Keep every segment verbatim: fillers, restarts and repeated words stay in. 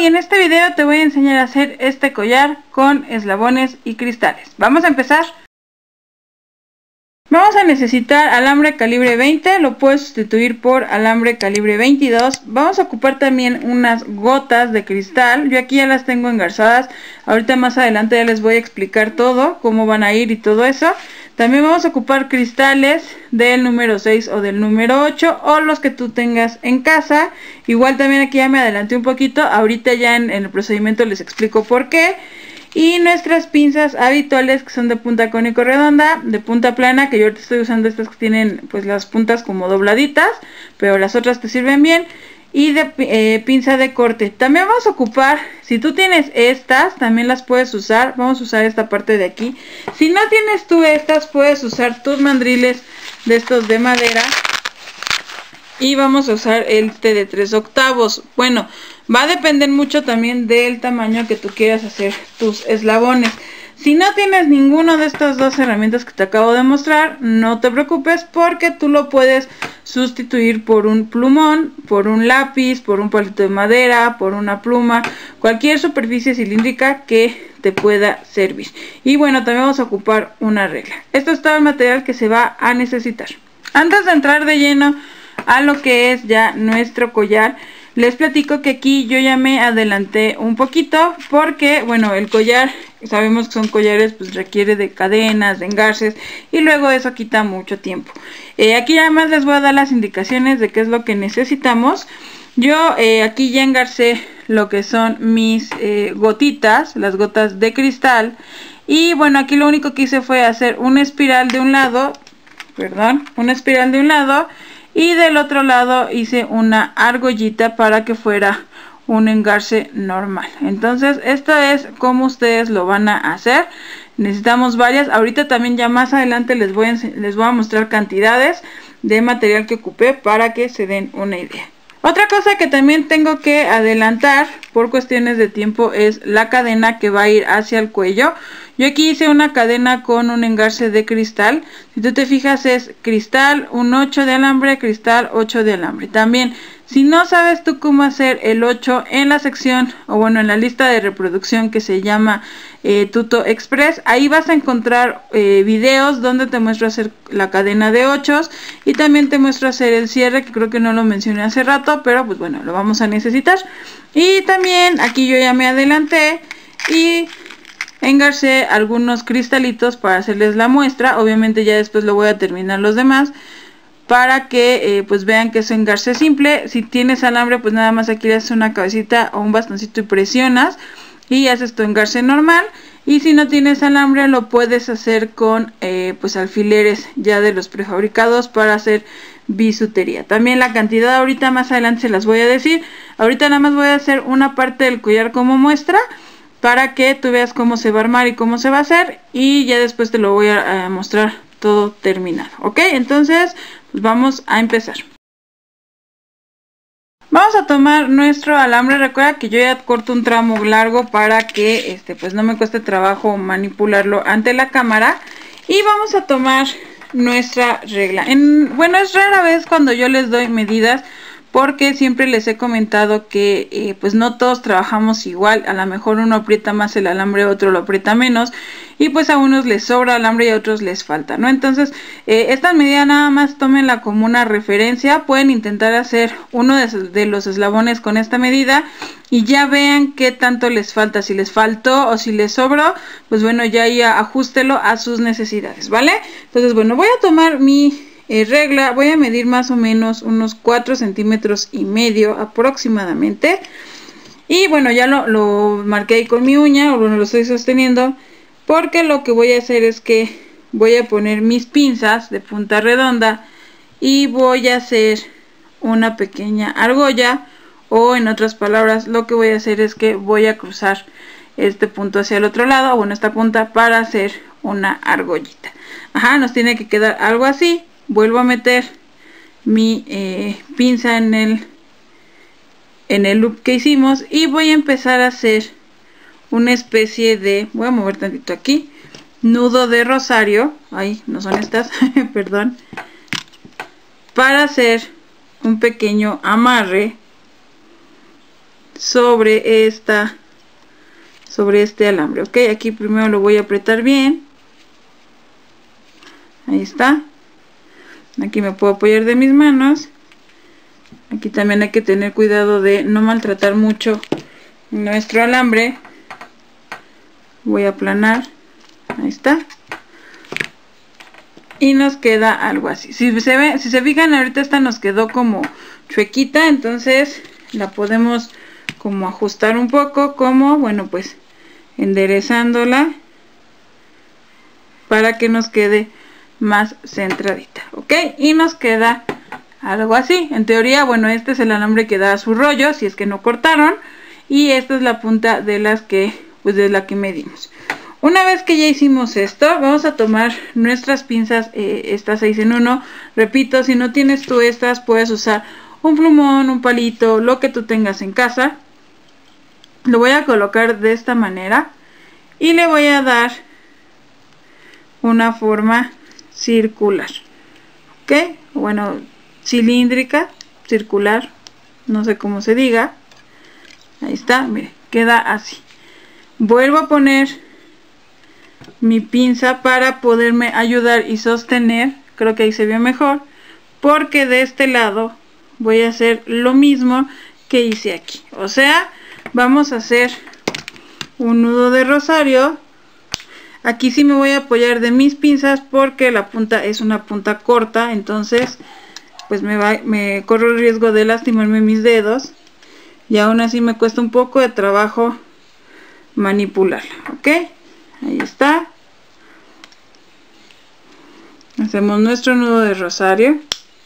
y en este video te voy a enseñar a hacer este collar con eslabones y cristales. Vamos a empezar. Vamos a necesitar alambre calibre veinte, lo puedes sustituir por alambre calibre veintidós. Vamos a ocupar también unas gotas de cristal, yo aquí ya las tengo engarzadas. Ahorita más adelante ya les voy a explicar todo, cómo van a ir y todo eso. También vamos a ocupar cristales del número seis o del número ocho o los que tú tengas en casa. Igual también aquí ya me adelanté un poquito, ahorita ya en, en el procedimiento les explico por qué. Y nuestras pinzas habituales que son de punta cónico redonda, de punta plana, que yo ahorita estoy usando estas que tienen pues las puntas como dobladitas, pero las otras te sirven bien. Y de eh, pinza de corte. También vamos a ocupar, si tú tienes estas, también las puedes usar. Vamos a usar esta parte de aquí. Si no tienes tú estas, puedes usar tus mandriles de estos de madera. Y vamos a usar este de tres octavos. Bueno, va a depender mucho también del tamaño que tú quieras hacer tus eslabones. Si no tienes ninguno de estas dos herramientas que te acabo de mostrar, no te preocupes porque tú lo puedes sustituir por un plumón, por un lápiz, por un palito de madera, por una pluma, cualquier superficie cilíndrica que te pueda servir. Y bueno, también vamos a ocupar una regla. Esto es todo el material que se va a necesitar. Antes de entrar de lleno a lo que es ya nuestro collar, les platico que aquí yo ya me adelanté un poquito porque, bueno, el collar, sabemos que son collares, pues requiere de cadenas, de engarces y luego eso quita mucho tiempo. Eh, aquí además les voy a dar las indicaciones de qué es lo que necesitamos. Yo eh, aquí ya engarcé lo que son mis eh, gotitas, las gotas de cristal. Y bueno, aquí lo único que hice fue hacer una espiral de un lado, perdón, una espiral de un lado. Y del otro lado hice una argollita para que fuera un engarce normal. Entonces esto es como ustedes lo van a hacer. Necesitamos varias. Ahorita también ya más adelante les voy a, les voy a mostrar cantidades de material que ocupé para que se den una idea. Otra cosa que también tengo que adelantar por cuestiones de tiempo es la cadena que va a ir hacia el cuello. Yo aquí hice una cadena con un engarce de cristal. Si tú te fijas es cristal, un ocho de alambre, cristal, ocho de alambre. También, si no sabes tú cómo hacer el ocho, en la sección, o bueno, en la lista de reproducción que se llama eh, Tuto Express, ahí vas a encontrar eh, videos donde te muestro hacer la cadena de ocho y también te muestro hacer el cierre, que creo que no lo mencioné hace rato, pero pues bueno, lo vamos a necesitar. Y también aquí yo ya me adelanté y engarcé algunos cristalitos para hacerles la muestra. Obviamente ya después lo voy a terminar los demás para que eh, pues vean que es engarce simple. Si tienes alambre, pues nada más aquí le haces una cabecita o un bastoncito y presionas y haces tu engarce normal. Y si no tienes alambre, lo puedes hacer con eh, pues alfileres ya de los prefabricados para hacer bisutería. También la cantidad ahorita más adelante se las voy a decir. Ahorita nada más voy a hacer una parte del collar como muestra para que tú veas cómo se va a armar y cómo se va a hacer, y ya después te lo voy a, a mostrar todo terminado. Ok, entonces pues vamos a empezar. Vamos a tomar nuestro alambre. Recuerda que yo ya corto un tramo largo para que este pues no me cueste trabajo manipularlo ante la cámara. Y vamos a tomar nuestra regla. En, bueno, es rara vez cuando yo les doy medidas, porque siempre les he comentado que eh, pues no todos trabajamos igual. A lo mejor uno aprieta más el alambre, otro lo aprieta menos, y pues a unos les sobra alambre y a otros les falta, ¿no? Entonces eh, esta medida nada más tómenla como una referencia. Pueden intentar hacer uno de, de los eslabones con esta medida y ya vean qué tanto les falta. Si les faltó o si les sobró, pues bueno, ya ahí ajústelo a sus necesidades, ¿vale? Entonces bueno, voy a tomar mi Eh, regla, voy a medir más o menos unos cuatro centímetros y medio aproximadamente. Y bueno, ya lo, lo marqué ahí con mi uña, o bueno, lo estoy sosteniendo, porque lo que voy a hacer es que voy a poner mis pinzas de punta redonda y voy a hacer una pequeña argolla, o en otras palabras, lo que voy a hacer es que voy a cruzar este punto hacia el otro lado, o bueno, esta punta, para hacer una argollita. Ajá, nos tiene que quedar algo así. Vuelvo a meter mi eh, pinza en el en el loop que hicimos y voy a empezar a hacer una especie de, voy a mover tantito aquí, nudo de rosario. Ay, no son estas, perdón, para hacer un pequeño amarre sobre esta sobre este alambre. Ok, aquí primero lo voy a apretar bien. Ahí está. Aquí me puedo apoyar de mis manos. Aquí también hay que tener cuidado de no maltratar mucho nuestro alambre. Voy a aplanar. Ahí está. Y nos queda algo así. Si se ve, si se fijan, ahorita esta nos quedó como chuequita, entonces la podemos como ajustar un poco, como, bueno, pues enderezándola para que nos quede más centradita, ok. Y nos queda algo así. En teoría, bueno, este es el alambre que da su rollo, si es que no cortaron, y esta es la punta de las que, pues de la que medimos. Una vez que ya hicimos esto, vamos a tomar nuestras pinzas, eh, estas seis en uno. Repito, si no tienes tú estas, puedes usar un plumón, un palito, lo que tú tengas en casa. Lo voy a colocar de esta manera y le voy a dar una forma circular, ok, bueno, cilíndrica, circular, no sé cómo se diga. Ahí está, mire, queda así. Vuelvo a poner mi pinza para poderme ayudar y sostener. Creo que ahí se ve mejor, porque de este lado voy a hacer lo mismo que hice aquí. O sea, vamos a hacer un nudo de rosario. Aquí sí me voy a apoyar de mis pinzas porque la punta es una punta corta, entonces pues me, va, me corro el riesgo de lastimarme mis dedos, y aún así me cuesta un poco de trabajo manipularla, ok. Ahí está. Hacemos nuestro nudo de rosario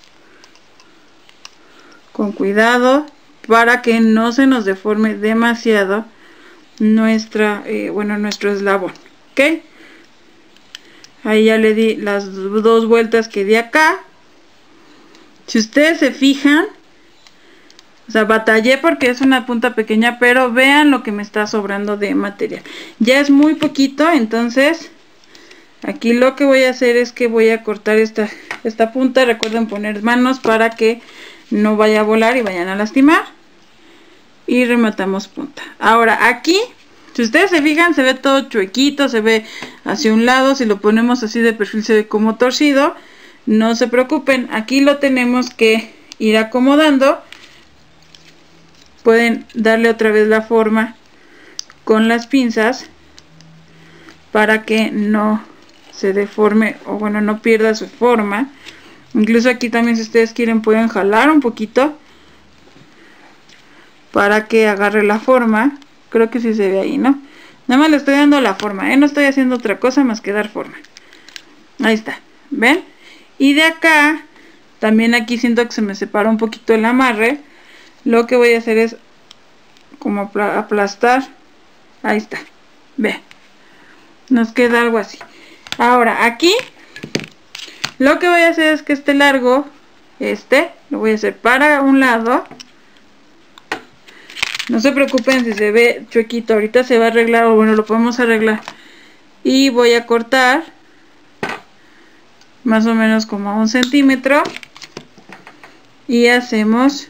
con cuidado para que no se nos deforme demasiado nuestra eh, bueno nuestro eslabón, ok. Ahí ya le di las dos vueltas que di acá. Si ustedes se fijan, o sea, batallé porque es una punta pequeña, pero vean lo que me está sobrando de material. Ya es muy poquito, entonces aquí lo que voy a hacer es que voy a cortar esta, esta punta. Recuerden poner manos para que no vaya a volar y vayan a lastimar. Y rematamos punta. Ahora aquí, si ustedes se fijan, se ve todo chuequito, se ve hacia un lado. Si lo ponemos así de perfil se ve como torcido. No se preocupen, aquí lo tenemos que ir acomodando. Pueden darle otra vez la forma con las pinzas para que no se deforme, o bueno, no pierda su forma. Incluso aquí también, si ustedes quieren, pueden jalar un poquito para que agarre la forma. Creo que sí se ve ahí, ¿no? Nada más le estoy dando la forma, ¿eh? No estoy haciendo otra cosa más que dar forma. Ahí está, ¿ven? Y de acá, también aquí siento que se me separa un poquito el amarre. Lo que voy a hacer es como aplastar. Ahí está, ve, nos queda algo así. Ahora aquí lo que voy a hacer es que este largo, este lo voy a hacer para un lado. No se preocupen si se ve chuequito, ahorita se va a arreglar, o bueno, lo podemos arreglar. Y voy a cortar más o menos como a un centímetro y hacemos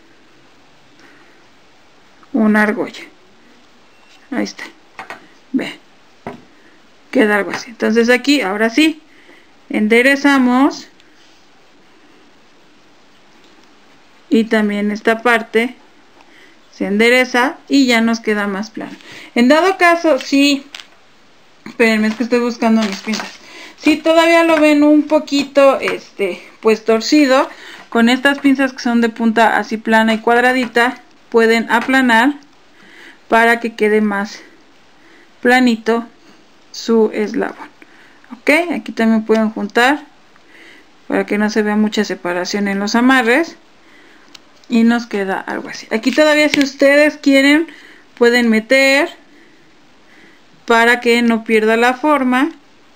una argolla. Ahí está, ve, queda algo así. Entonces aquí, ahora sí, enderezamos y también esta parte se endereza y ya nos queda más plano. En dado caso, si, espérenme, es que estoy buscando mis pinzas. Si todavía lo ven un poquito, este, pues torcido, con estas pinzas que son de punta así plana y cuadradita, pueden aplanar para que quede más planito su eslabón. Ok, aquí también pueden juntar para que no se vea mucha separación en los amarres. Y nos queda algo así. Aquí todavía, si ustedes quieren, pueden meter para que no pierda la forma.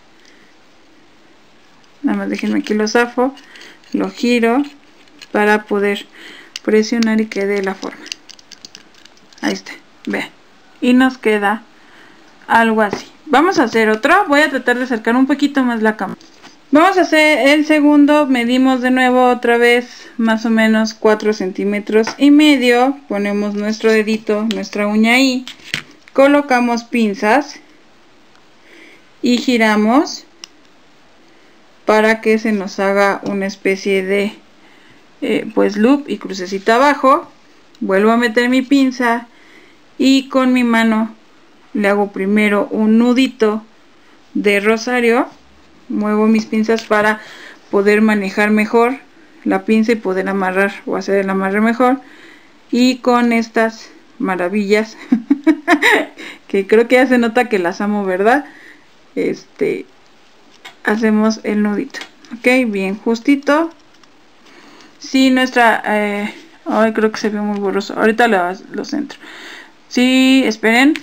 Nada más déjenme aquí lo zafo, lo giro para poder presionar y quede la forma. Ahí está, vean. Y nos queda algo así. Vamos a hacer otro. Voy a tratar de acercar un poquito más la cámara. Vamos a hacer el segundo. Medimos de nuevo otra vez más o menos cuatro centímetros y medio. Ponemos nuestro dedito, nuestra uña ahí, colocamos pinzas y giramos para que se nos haga una especie de eh, pues loop y crucecita abajo. Vuelvo a meter mi pinza y con mi mano le hago primero un nudito de rosario. Muevo mis pinzas para poder manejar mejor la pinza y poder amarrar o hacer el amarre mejor. Y con estas maravillas que creo que ya se nota que las amo, ¿verdad? Este, hacemos el nudito, ok, bien justito. Si nuestra eh, ay, creo que se ve muy borroso, ahorita lo, lo centro. Sí, esperen.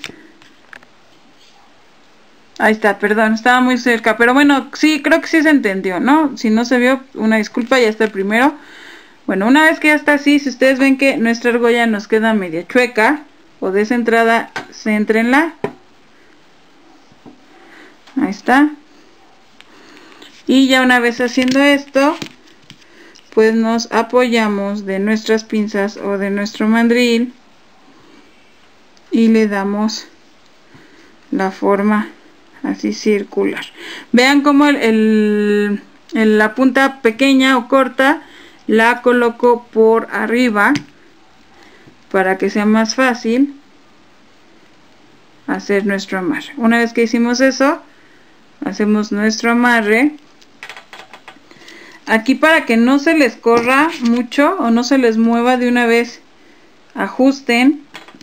Ahí está, perdón, estaba muy cerca, pero bueno, sí, creo que sí se entendió, ¿no? Si no se vio, una disculpa, ya está el primero. Bueno, una vez que ya está así, si ustedes ven que nuestra argolla nos queda media chueca o descentrada, céntrenla. Ahí está. Y ya una vez haciendo esto, pues nos apoyamos de nuestras pinzas o de nuestro mandril y le damos la forma así circular. Vean cómo el, el, el, la punta pequeña o corta la coloco por arriba para que sea más fácil hacer nuestro amarre. Una vez que hicimos eso, hacemos nuestro amarre. Aquí, para que no se les corra mucho o no se les mueva de una vez, ajusten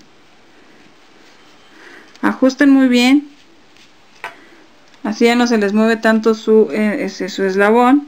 ajusten muy bien, así ya no se les mueve tanto su, eh, ese, su eslabón.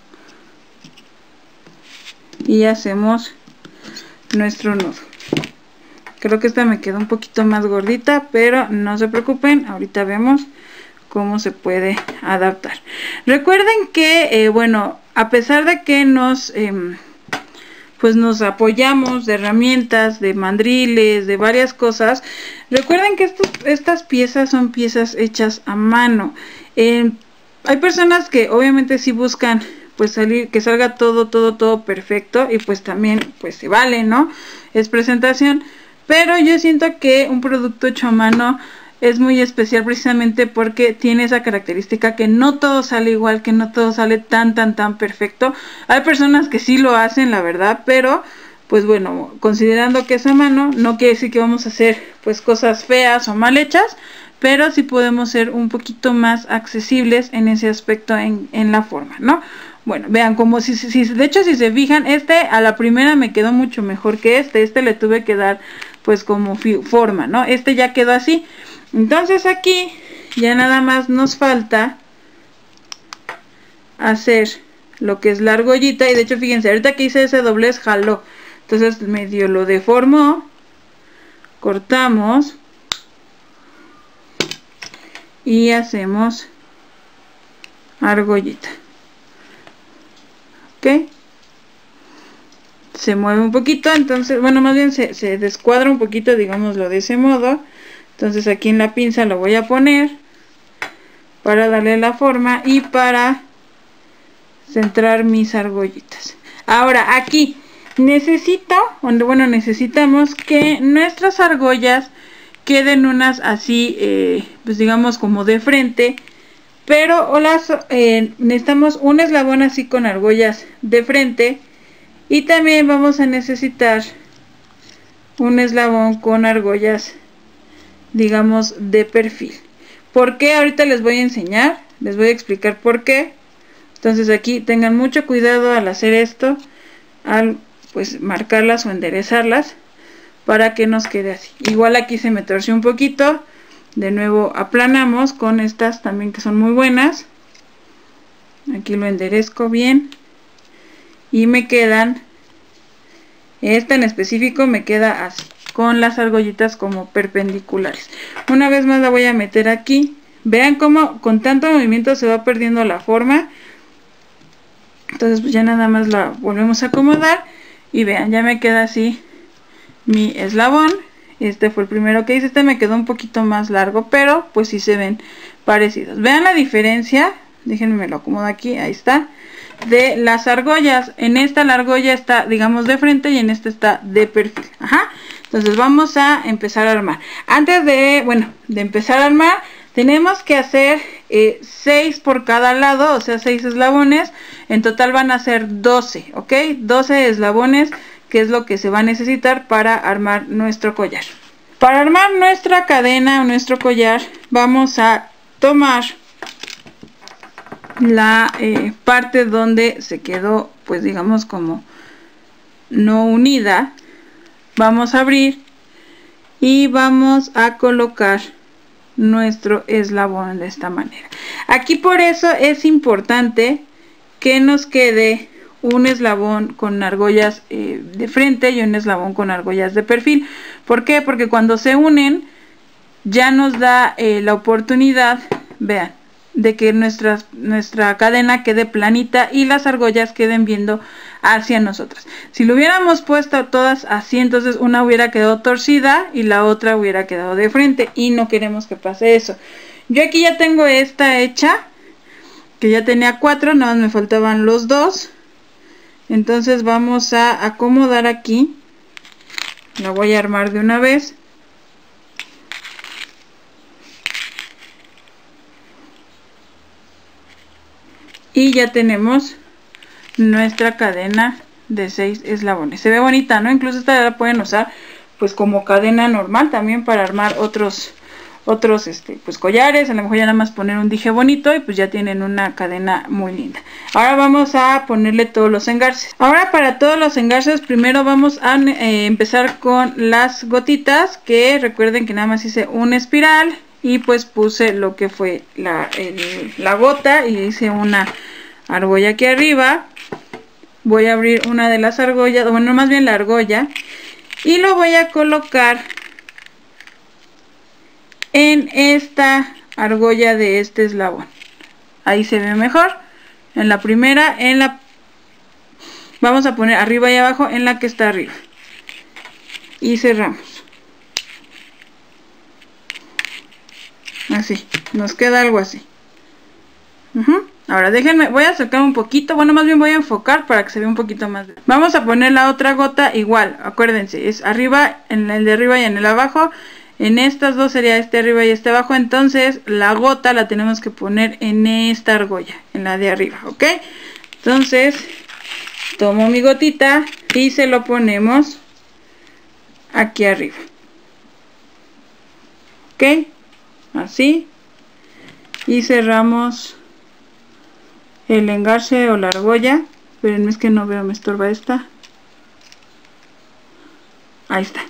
Y hacemos nuestro nudo. Creo que esta me quedó un poquito más gordita, pero no se preocupen, ahorita vemos cómo se puede adaptar. Recuerden que eh, bueno, a pesar de que nos eh, pues nos apoyamos de herramientas, de mandriles, de varias cosas, recuerden que estos, estas piezas son piezas hechas a mano. Eh, hay personas que obviamente sí buscan pues salir, que salga todo, todo, todo perfecto, y pues también pues se vale, ¿no? Es presentación, pero yo siento que un producto hecho a mano es muy especial precisamente porque tiene esa característica que no todo sale igual, que no todo sale tan, tan, tan perfecto. Hay personas que sí lo hacen, la verdad, pero pues bueno, considerando que es a mano, no quiere decir que vamos a hacer pues cosas feas o mal hechas, pero sí podemos ser un poquito más accesibles en ese aspecto, en, en la forma, ¿no? Bueno, vean, como si, si, de hecho si se fijan, este a la primera me quedó mucho mejor que este. Este le tuve que dar pues como forma, ¿no? Este ya quedó así. Entonces aquí ya nada más nos falta hacer lo que es la argollita. Y de hecho fíjense, ahorita que hice ese doblez jaló, entonces medio lo deformó, cortamos y hacemos argollita. Ok, se mueve un poquito, entonces, bueno, más bien se, se descuadra un poquito, digámoslo de ese modo. Entonces aquí en la pinza lo voy a poner para darle la forma y para centrar mis argollitas. Ahora aquí necesito, bueno, necesitamos que nuestras argollas queden unas así, eh, pues digamos como de frente, pero o las eh, necesitamos un eslabón así con argollas de frente, y también vamos a necesitar un eslabón con argollas, digamos, de perfil. ¿Por qué? Ahorita les voy a enseñar, les voy a explicar por qué. Entonces aquí tengan mucho cuidado al hacer esto, al pues marcarlas o enderezarlas para que nos quede así. Igual aquí se me torció un poquito, de nuevo aplanamos con estas también que son muy buenas. Aquí lo enderezco bien y me quedan, esta en específico me queda así, con las argollitas como perpendiculares. Una vez más la voy a meter aquí. Vean cómo con tanto movimiento se va perdiendo la forma. Entonces pues ya nada más la volvemos a acomodar y vean, ya me queda así mi eslabón. Este fue el primero que hice, este me quedó un poquito más largo, pero pues sí se ven parecidos. Vean la diferencia, déjenme me lo acomodo aquí, ahí está, de las argollas. En esta la argolla está, digamos, de frente y en esta está de perfil. Ajá. Entonces vamos a empezar a armar. Antes de, bueno, de empezar a armar, tenemos que hacer eh, seis por cada lado, o sea, seis eslabones. En total van a ser doce, ¿ok? doce eslabones, que es lo que se va a necesitar para armar nuestro collar. Para armar nuestra cadena o nuestro collar, vamos a tomar la eh, parte donde se quedó, pues digamos, como no unida. Vamos a abrir y vamos a colocar nuestro eslabón de esta manera. Aquí por eso es importante que nos quede un eslabón con argollas eh, de frente y un eslabón con argollas de perfil. ¿Por qué? Porque cuando se unen ya nos da eh, la oportunidad, vean, de que nuestra, nuestra cadena quede planita y las argollas queden viendo hacia nosotras. Si lo hubiéramos puesto todas así, entonces una hubiera quedado torcida y la otra hubiera quedado de frente, y no queremos que pase eso. Yo aquí ya tengo esta hecha, que ya tenía cuatro, nada más me faltaban los dos. Entonces vamos a acomodar aquí, la voy a armar de una vez. Y ya tenemos nuestra cadena de seis eslabones. Se ve bonita, ¿no? Incluso esta la pueden usar pues como cadena normal también para armar otros otros este pues collares. A lo mejor ya nada más poner un dije bonito y pues ya tienen una cadena muy linda. Ahora vamos a ponerle todos los engarces. Ahora, para todos los engarces, primero vamos a eh, empezar con las gotitas, que recuerden que nada más hice una espiral y pues puse lo que fue la, el, la gota, y hice una argolla aquí arriba. Voy a abrir una de las argollas, bueno, más bien la argolla, y lo voy a colocar en esta argolla de este eslabón. Ahí se ve mejor. En la primera, en la vamos a poner arriba y abajo en la que está arriba, y cerramos. Así, nos queda algo así. Uh-huh. Ahora déjenme, voy a acercar un poquito, bueno, más bien voy a enfocar para que se vea un poquito más. Vamos a poner la otra gota igual, acuérdense, es arriba, en el de arriba y en el abajo. En estas dos sería este arriba y este abajo. Entonces la gota la tenemos que poner en esta argolla, en la de arriba, ¿ok? Entonces tomo mi gotita y se lo ponemos aquí arriba, ¿ok? Así, y cerramos el engarce o la argolla. Espérenme, es que no veo, me estorba esta. Ahí está.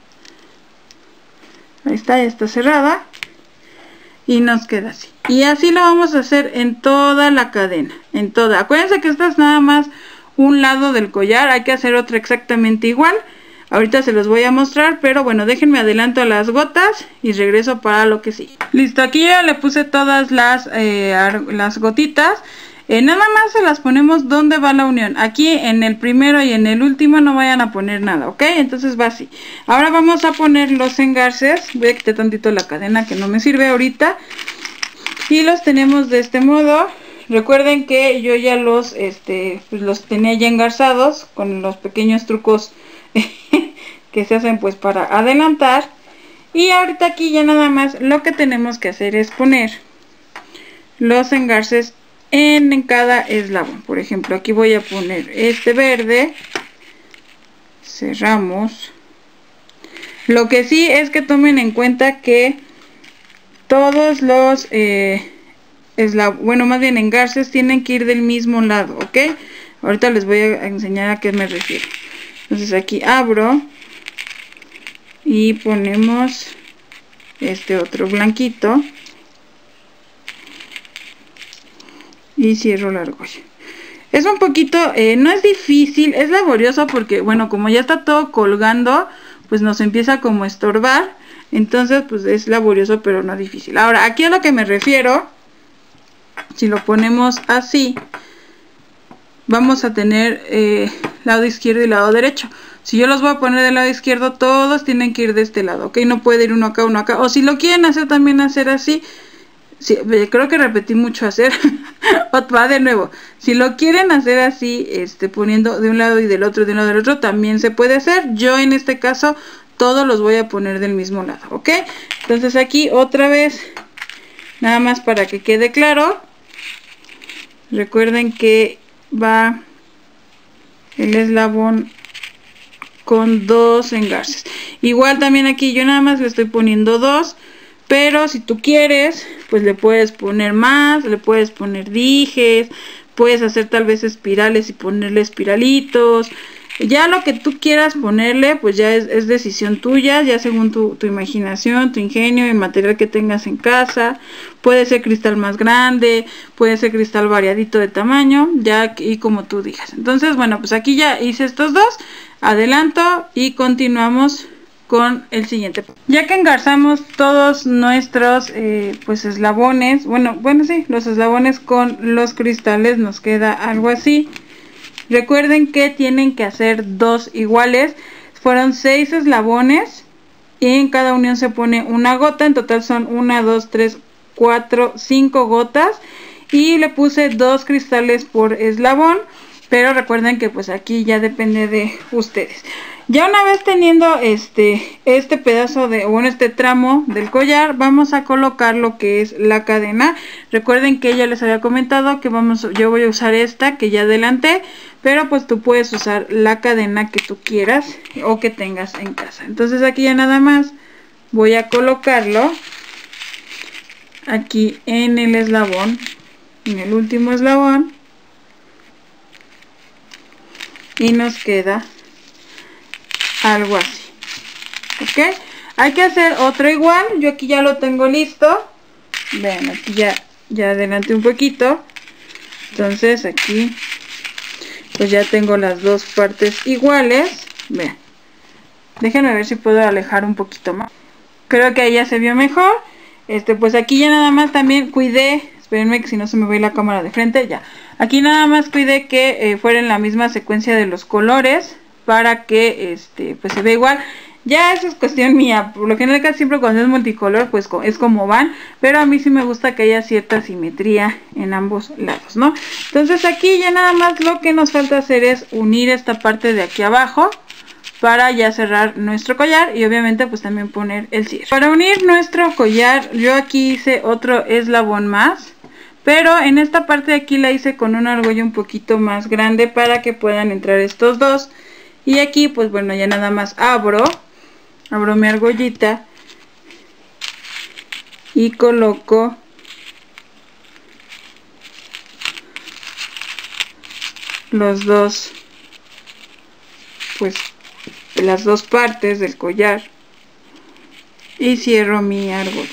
Ahí está, ya está cerrada. Y nos queda así. Y así lo vamos a hacer en toda la cadena. En toda. Acuérdense que esta es nada más un lado del collar. Hay que hacer otra exactamente igual. Ahorita se los voy a mostrar, pero bueno, déjenme adelanto las gotas y regreso para lo que sigue. Listo, aquí ya le puse todas las, eh, las gotitas. Eh, nada más se las ponemos donde va la unión. Aquí en el primero y en el último no vayan a poner nada, ¿ok? Entonces va así. Ahora vamos a poner los engarces. Voy a quitar tantito la cadena que no me sirve ahorita. Y los tenemos de este modo. Recuerden que yo ya los, este, pues los tenía ya engarzados con los pequeños trucos que se hacen pues para adelantar. Y ahorita aquí ya nada más lo que tenemos que hacer es poner los engarces en, en cada eslabón. Por ejemplo, aquí voy a poner este verde, cerramos. Lo que sí es que tomen en cuenta que todos los eh, eslabón, bueno, más bien engarces tienen que ir del mismo lado, ¿ok? Ahorita les voy a enseñar a qué me refiero. Entonces aquí abro y ponemos este otro blanquito y cierro la argolla. Es un poquito, eh, no es difícil, es laborioso porque, bueno, como ya está todo colgando, pues nos empieza como a estorbar. Entonces, pues es laborioso, pero no difícil. Ahora, aquí a lo que me refiero, si lo ponemos así, vamos a tener eh, lado izquierdo y lado derecho. Si yo los voy a poner del lado izquierdo, todos tienen que ir de este lado, ¿ok? No puede ir uno acá, uno acá. O si lo quieren hacer también hacer así, sí, creo que repetí mucho hacer. Va de nuevo. Si lo quieren hacer así, este, poniendo de un lado y del otro, de uno del otro, también se puede hacer. Yo en este caso todos los voy a poner del mismo lado, ¿ok? Entonces aquí otra vez, nada más para que quede claro. Recuerden que va el eslabón con dos engarces. Igual también aquí yo nada más le estoy poniendo dos, pero si tú quieres, pues le puedes poner más, le puedes poner dijes, puedes hacer tal vez espirales y ponerle espiralitos. Ya lo que tú quieras ponerle, pues ya es, es decisión tuya, ya según tu, tu imaginación, tu ingenio, el material que tengas en casa. Puede ser cristal más grande, puede ser cristal variadito de tamaño, ya y como tú digas. Entonces, bueno, pues aquí ya hice estos dos, adelanto y continuamos con el siguiente. Ya que engarzamos todos nuestros eh, pues eslabones, bueno, bueno sí, los eslabones con los cristales, nos queda algo así. Recuerden que tienen que hacer dos iguales. Fueron seis eslabones y en cada unión se pone una gota. En total son una, dos, tres, cuatro, cinco gotas. Y le puse dos cristales por eslabón. Pero recuerden que pues aquí ya depende de ustedes. Ya una vez teniendo este, este pedazo de, bueno, este tramo del collar, vamos a colocar lo que es la cadena. Recuerden que ya les había comentado que vamos, yo voy a usar esta que ya adelanté, pero pues tú puedes usar la cadena que tú quieras o que tengas en casa. Entonces aquí ya nada más voy a colocarlo aquí en el eslabón, en el último eslabón, y nos queda algo así, ok. Hay que hacer otro igual. Yo aquí ya lo tengo listo. Vean, aquí ya ya adelanté un poquito. Entonces aquí pues ya tengo las dos partes iguales. Vean, déjenme ver si puedo alejar un poquito más. Creo que ahí ya se vio mejor. Este, pues aquí ya nada más también cuidé, espérenme que si no se me ve la cámara de frente, ya. Aquí nada más cuidé que eh, fuera en la misma secuencia de los colores, para que este pues se vea igual. Ya eso es cuestión mía, por lo general casi siempre cuando es multicolor pues es como van, pero a mí sí me gusta que haya cierta simetría en ambos lados, ¿no? Entonces aquí ya nada más lo que nos falta hacer es unir esta parte de aquí abajo para ya cerrar nuestro collar y obviamente pues también poner el cierre. Para unir nuestro collar yo aquí hice otro eslabón más, pero en esta parte de aquí la hice con una argolla un poquito más grande para que puedan entrar estos dos. Y aquí pues bueno, ya nada más abro, abro mi argollita y coloco los dos, pues las dos partes del collar y cierro mi argolla.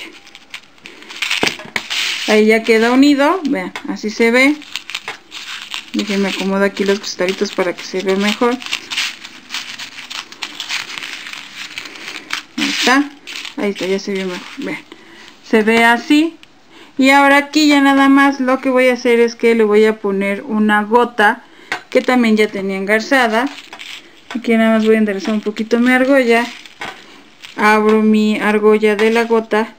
Ahí ya queda unido, vean, así se ve. Déjenme acomodo aquí los cristalitos para que se vea mejor. Ahí está, ahí está, ya se ve mejor, vean, se ve así. Y ahora aquí ya nada más lo que voy a hacer es que le voy a poner una gota que también ya tenía engarzada. Aquí nada más voy a enderezar un poquito mi argolla, abro mi argolla de la gota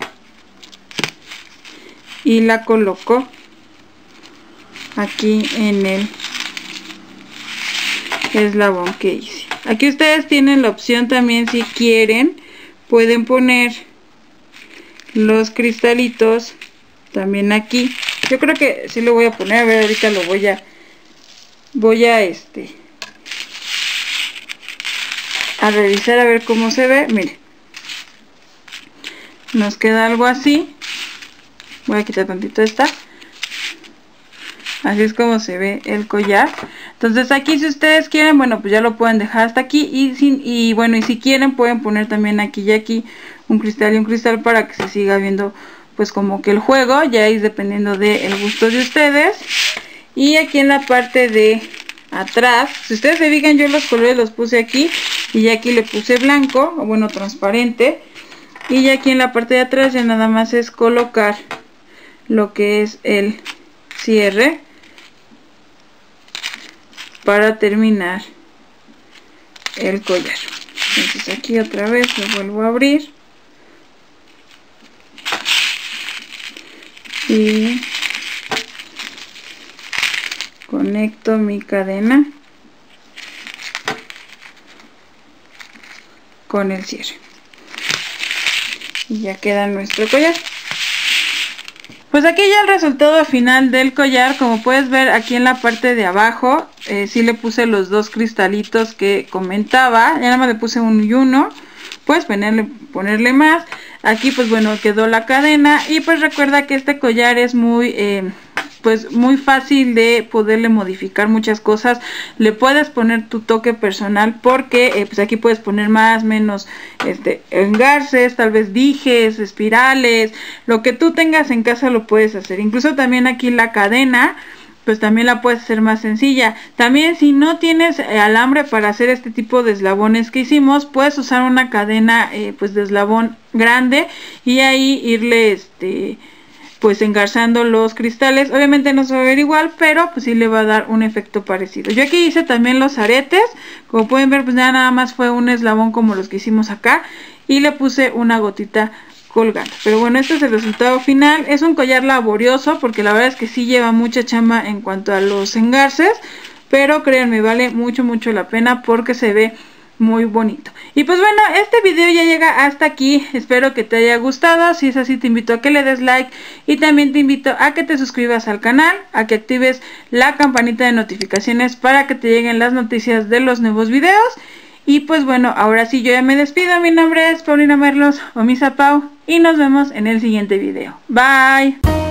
y la coloco aquí en el eslabón que hice. Aquí ustedes tienen la opción también, si quieren pueden poner los cristalitos también aquí. Yo creo que sí lo voy a poner, a ver, ahorita lo voy a voy a este a revisar a ver cómo se ve. Miren, nos queda algo así. Voy a quitar tantito esta. Así es como se ve el collar. Entonces aquí si ustedes quieren, bueno, pues ya lo pueden dejar hasta aquí. Y, sin, y bueno, y si quieren pueden poner también aquí y aquí un cristal y un cristal para que se siga viendo pues como que el juego. Ya es dependiendo del gusto de ustedes. Y aquí en la parte de atrás, si ustedes se fijan, yo los colores los puse aquí. Y aquí le puse blanco, o bueno, transparente. Y ya aquí en la parte de atrás ya nada más es colocar lo que es el cierre para terminar el collar. Entonces aquí otra vez lo vuelvo a abrir y conecto mi cadena con el cierre y ya queda nuestro collar. Pues aquí ya el resultado final del collar. Como puedes ver aquí en la parte de abajo, eh, sí le puse los dos cristalitos que comentaba, ya nada más le puse uno y uno, puedes ponerle, ponerle más. Aquí pues bueno, quedó la cadena y pues recuerda que este collar es muy... Eh, pues muy fácil de poderle modificar muchas cosas. Le puedes poner tu toque personal porque eh, pues aquí puedes poner más, menos este, engarces, tal vez dijes, espirales, lo que tú tengas en casa lo puedes hacer. Incluso también aquí la cadena pues también la puedes hacer más sencilla. También si no tienes eh, alambre para hacer este tipo de eslabones que hicimos, puedes usar una cadena eh, pues de eslabón grande y ahí irle este pues engarzando los cristales. Obviamente no se va a ver igual, pero pues sí le va a dar un efecto parecido. Yo aquí hice también los aretes, como pueden ver pues ya nada más fue un eslabón como los que hicimos acá y le puse una gotita colgando. Pero bueno, este es el resultado final. Es un collar laborioso porque la verdad es que sí lleva mucha chamba en cuanto a los engarces, pero créanme, vale mucho mucho la pena porque se ve muy bonito. Y pues bueno, este video ya llega hasta aquí. Espero que te haya gustado. Si es así, te invito a que le des like y también te invito a que te suscribas al canal, a que actives la campanita de notificaciones para que te lleguen las noticias de los nuevos videos. Y pues bueno, ahora sí yo ya me despido. Mi nombre es Paulina Merlos o Misa Pau y nos vemos en el siguiente video. Bye.